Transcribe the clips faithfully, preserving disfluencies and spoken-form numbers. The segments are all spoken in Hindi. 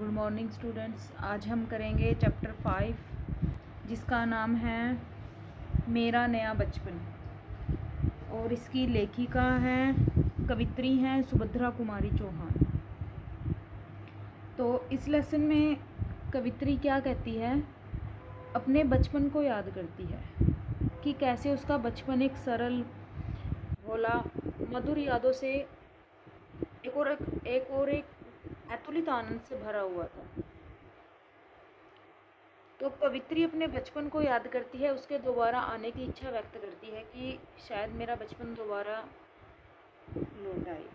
Good morning students. आज हम करेंगे चैप्टर फाइव जिसका नाम है मेरा नया बचपन और इसकी लेखिका है कवित्री हैं सुभद्रा कुमारी चौहान। तो इस लेसन में कवित्री क्या कहती है, अपने बचपन को याद करती है कि कैसे उसका बचपन एक सरल भोला मधुर यादों से एक और एक, एक और एक अतुलित आनंद से भरा हुआ था। तो कवित्री अपने बचपन को याद करती है, उसके दोबारा आने की इच्छा व्यक्त करती है कि शायद मेरा बचपन दोबारा लौट आए।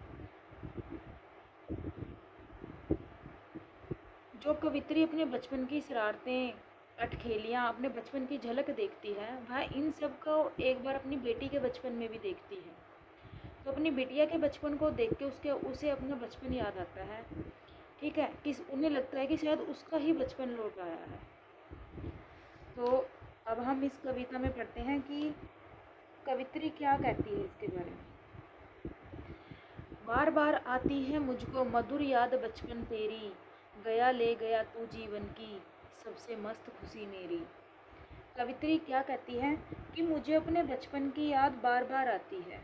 जो कवित्री अपने बचपन की शरारतें अटखेलियाँ अपने बचपन की झलक देखती है, वह इन सब को एक बार अपनी बेटी के बचपन में भी देखती है। तो अपनी बिटिया के बचपन को देख के उसके उसे अपना बचपन याद आता है। ठीक है, कि उन्हें लगता है कि शायद उसका ही बचपन लौट आया है। तो अब हम इस कविता में पढ़ते हैं कि कवित्री क्या कहती है इसके बारे में। बार बार आती है मुझको मधुर याद बचपन तेरी, गया ले गया तू जीवन की सबसे मस्त खुशी मेरी। कवित्री क्या कहती है कि मुझे अपने बचपन की याद बार बार आती है,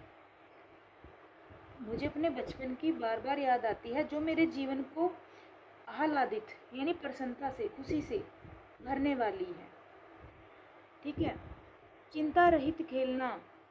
मुझे अपने बचपन की बार बार याद आती है जो मेरे जीवन को आह्लादित यानी प्रसन्नता से खुशी से भरने वाली है। ठीक है, चिंता रहित खेलना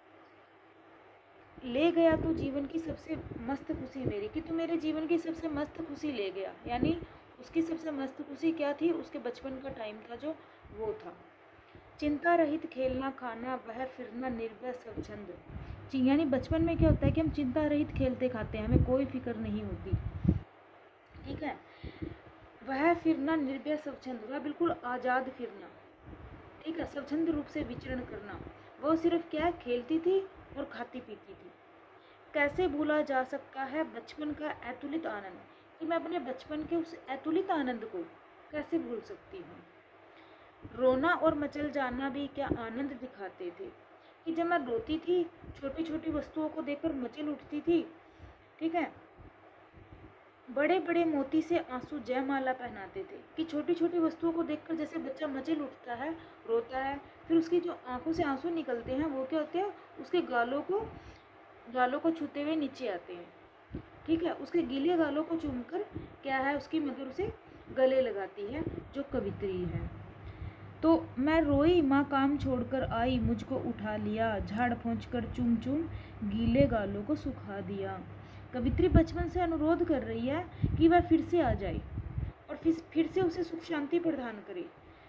ले गया तो जीवन की सबसे मस्त खुशी मेरी, कि तू मेरे जीवन की सबसे मस्त खुशी ले गया। यानी उसकी सबसे मस्त खुशी क्या थी, उसके बचपन का टाइम था जो वो था। चिंता रहित खेलना खाना वह फिरना निर्भय सब छंद, यानी बचपन में क्या होता है कि हम चिंता रहित खेलते खाते हैं, हमें कोई फिक्र नहीं होती। ठीक है, वह फिरना निर्भय स्वच्छंद, वह बिल्कुल आज़ाद फिरना। ठीक है, स्वच्छंद रूप से विचरण करना। वो सिर्फ क्या खेलती थी और खाती पीती थी। कैसे भूला जा सकता है बचपन का अतुलित आनंद, कि मैं अपने बचपन के उस अतुलित आनंद को कैसे भूल सकती हूँ। रोना और मचल जाना भी क्या आनंद दिखाते थे, कि जब मैं रोती थी छोटी छोटी वस्तुओं को देखकर मचल उठती थी। ठीक है, बड़े बड़े मोती से आंसू जयमाला पहनाते थे, कि छोटी छोटी वस्तुओं को देखकर जैसे बच्चा मचल उठता है, रोता है, फिर उसकी जो आंखों से आंसू निकलते हैं वो क्या होते हैं, उसके गालों को गालों को छूते हुए नीचे आते हैं। ठीक है, उसके गीले गालों को चूमकर क्या है, उसकी मधुर से गले लगाती है जो कवित्री है। तो मैं रोई माँ काम छोड़कर आई, मुझको उठा लिया, झाड़ पोंछ कर चुम चुम गीले गालों को सुखा दिया। कवित्री बचपन से अनुरोध कर रही है कि वह फिर से आ जाए और फिर फिर से उसे सुख शांति प्रदान करे।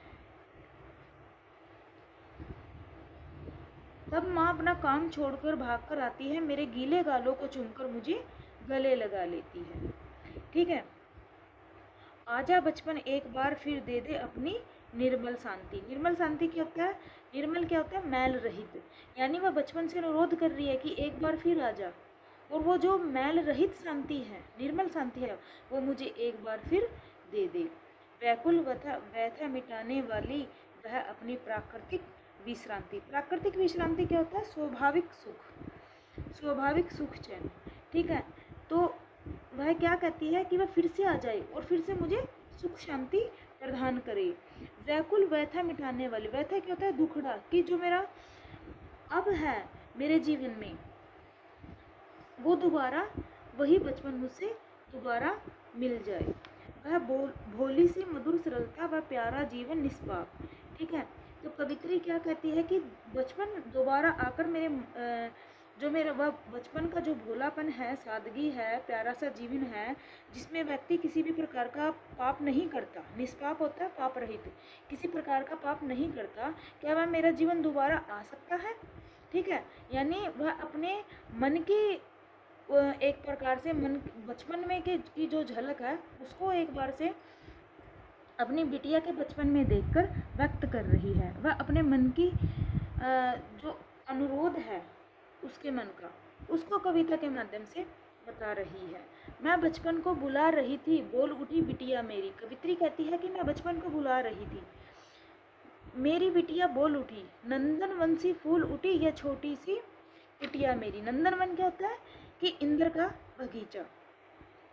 तब माँ अपना काम छोड़कर भागकर आती है, मेरे गीले गालों को चूमकर मुझे गले लगा लेती है। ठीक है, आजा बचपन एक बार फिर दे दे अपनी निर्मल शांति। निर्मल शांति क्या होता है, निर्मल क्या होता है, मैल रहित। यानी वह बचपन से अनुरोध कर रही है कि एक बार फिर आ जा, और वो जो मैल रहित शांति है, निर्मल शांति है, वो मुझे एक बार फिर दे दे। व्याकुल व्यथा व्यथा मिटाने वाली वह अपनी प्राकृतिक विश्रांति। प्राकृतिक विश्रांति क्या होता है, स्वाभाविक सुख, स्वाभाविक सुख चैन। ठीक है, तो वह क्या कहती है कि वह फिर से आ जाए और फिर से मुझे सुख शांति प्रदान करे। व्याकुल व्यथा मिटाने वाली, व्यथा क्या होता है, दुखड़ा, कि जो मेरा अब है मेरे जीवन में वो दोबारा वही बचपन मुझसे दोबारा मिल जाए। वह बोल भोली सी मधुर सरलता व प्यारा जीवन निष्पाप। ठीक है, तो कवित्री क्या कहती है कि बचपन दोबारा आकर मेरे जो मेरा वह बचपन का जो भोलापन है, सादगी है, प्यारा सा जीवन है, जिसमें व्यक्ति किसी भी प्रकार का पाप नहीं करता, निष्पाप होता है, पाप रहित, किसी प्रकार का पाप नहीं करता, क्या वह मेरा जीवन दोबारा आ सकता है। ठीक है, यानी वह अपने मन की एक प्रकार से मन बचपन में के की जो झलक है उसको एक बार से अपनी बिटिया के बचपन में देखकर व्यक्त कर रही है। वह अपने मन की जो अनुरोध है उसके मन का, उसको कविता के माध्यम से बता रही है। मैं बचपन को बुला रही थी, बोल उठी बिटिया मेरी। कवित्री कहती है कि मैं बचपन को बुला रही थी, मेरी बिटिया बोल उठी, नंदन वन सी फूल उठी यह छोटी सी बिटिया मेरी। नंदन वन क्या होता है कि इंद्र का बगीचा।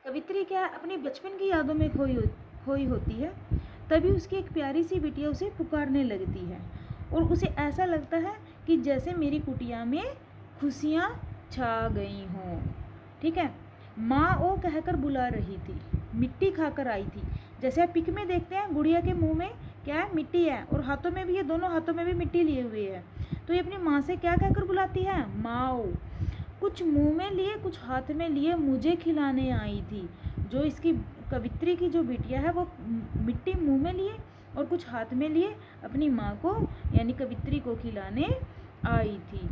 कवित्री क्या अपनी बचपन की यादों में खोई हो, खोई होती है। तभी उसकी एक प्यारी सी बिटिया उसे पुकारने लगती है और उसे ऐसा लगता है कि जैसे मेरी कुटिया में खुशियाँ छा गई हों। ठीक है, माँ ओ कहकर बुला रही थी, मिट्टी खाकर आई थी। जैसे आप पिक में देखते हैं गुड़िया के मुंह में क्या है, मिट्टी है, और हाथों में भी, ये दोनों हाथों में भी मिट्टी लिए हुए है। तो ये अपनी माँ से क्या कहकर बुलाती है, माओ। कुछ मुंह में लिए कुछ हाथ में लिए मुझे खिलाने आई थी। जो इसकी कवित्री की जो बिटिया है वो मिट्टी मुंह में लिए और कुछ हाथ में लिए अपनी माँ को यानी कवित्री को खिलाने आई थी।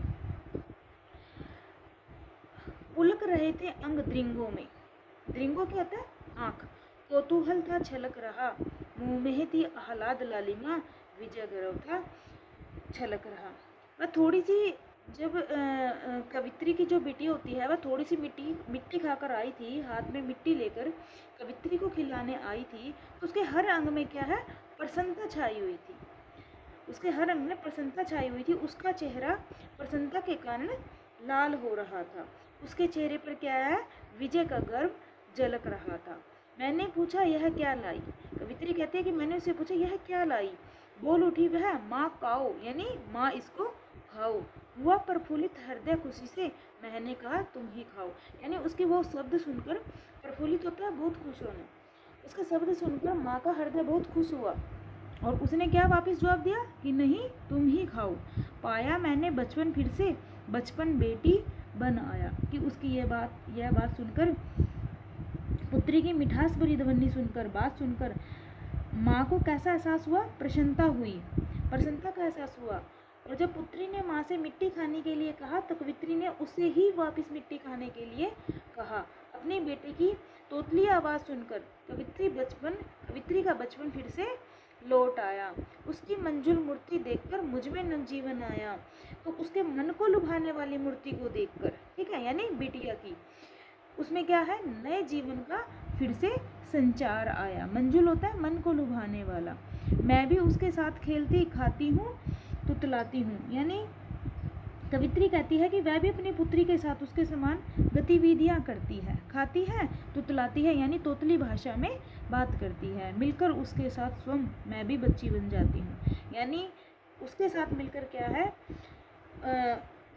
उलक रहे थे अंग द्रिंगों में। द्रिंगों क्या होता है, आँख। कौतूहल था छलक रहा, मुंह में थी आह्लाद लालिमा, विजय गर्व था छलक रहा। वह थोड़ी सी जब कवित्री की जो बेटी होती है वह थोड़ी सी मिट्टी मिट्टी खाकर आई थी, हाथ में मिट्टी लेकर कवित्री को खिलाने आई थी, तो उसके हर अंग में क्या है, प्रसन्नता छाई हुई थी। उसके हर अंग में प्रसन्नता छाई हुई थी। उसका चेहरा प्रसन्नता के कारण लाल हो रहा था। उसके चेहरे पर क्या है, विजय का गर्व झलक रहा था। मैंने पूछा यह क्या लाई। कवित्री कहती है कि मैंने उससे पूछा यह क्या लाई। बोल उठी वह, माँ खाओ, यानी माँ इसको खाओ। हुआ प्रफुल्लित हृदय खुशी से, मैंने कहा तुम ही खाओ। यानी उसकी वो शब्द सुनकर प्रफुल्लित होता है, बहुत खुश होना। उसका शब्द सुनकर माँ का हृदय बहुत खुश हुआ और उसने क्या वापस जवाब दिया कि नहीं तुम ही खाओ। पाया मैंने बचपन फिर से, बचपन बेटी बन आया। कि उसकी ये बात यह बात सुनकर, पुत्री की मिठास भरी ध्वनि सुनकर, बात सुनकर माँ को कैसा एहसास हुआ, प्रसन्नता हुई, प्रसन्नता का एहसास हुआ। और जब पुत्री ने माँ से मिट्टी खाने के लिए कहा तो कवित्री ने उसे ही वापस मिट्टी खाने के लिए कहा। अपनी बेटे की तोतली आवाज़ सुनकर कवित्री बचपन कवित्री का बचपन फिर से लौट आया। उसकी मंजुल मूर्ति देखकर मुझ में नवजीवन आया। तो उसके मन को लुभाने वाली मूर्ति को देखकर, ठीक है, यानी बिटिया की, उसमें क्या है, नए जीवन का फिर से संचार आया। मंजुल होता है मन को लुभाने वाला। मैं भी उसके साथ खेलती, खाती हूँ, तुतलाती हूँ। यानी कवित्री कहती है कि वह भी अपनी पुत्री के साथ उसके समान गतिविधियाँ करती है, खाती है, तुतलाती है, यानी तोतली भाषा में बात करती है। मिलकर उसके साथ स्वयं मैं भी बच्ची बन जाती हूँ। यानी उसके साथ मिलकर क्या है, आ,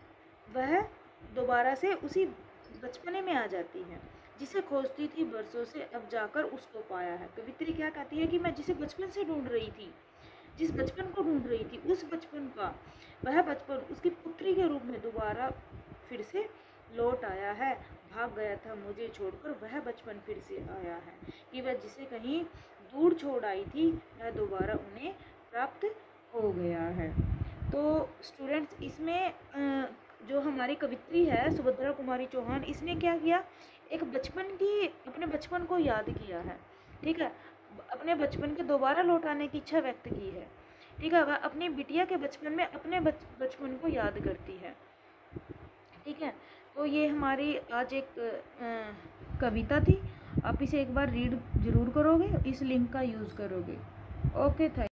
वह दोबारा से उसी बचपने में आ जाती है जिसे खोजती थी बरसों से, अब जाकर उसको पाया है। कवित्री क्या कहती है कि मैं जिसे बचपन से ढूंढ रही थी, जिस बचपन को ढूंढ रही थी, उस बचपन का वह बचपन उसकी पुत्री के रूप में दोबारा फिर से लौट आया है। भाग गया था मुझे छोड़कर, वह बचपन फिर से आया है। कि वह जिसे कहीं दूर छोड़ आई थी वह दोबारा उन्हें प्राप्त हो गया है। तो स्टूडेंट्स, इसमें जो हमारी कवित्री है सुभद्रा कुमारी चौहान, इसने क्या किया, एक बचपन की अपने बचपन को याद किया है। ठीक है, अपने बचपन के दोबारा लौटाने की इच्छा व्यक्त की है। ठीक है, वह अपनी बिटिया के बचपन में अपने बच, बचपन को याद करती है। ठीक है, तो ये हमारी आज एक आ, कविता थी। आप इसे एक बार रीड जरूर करोगे, इस लिंक का यूज़ करोगे। Okay, thank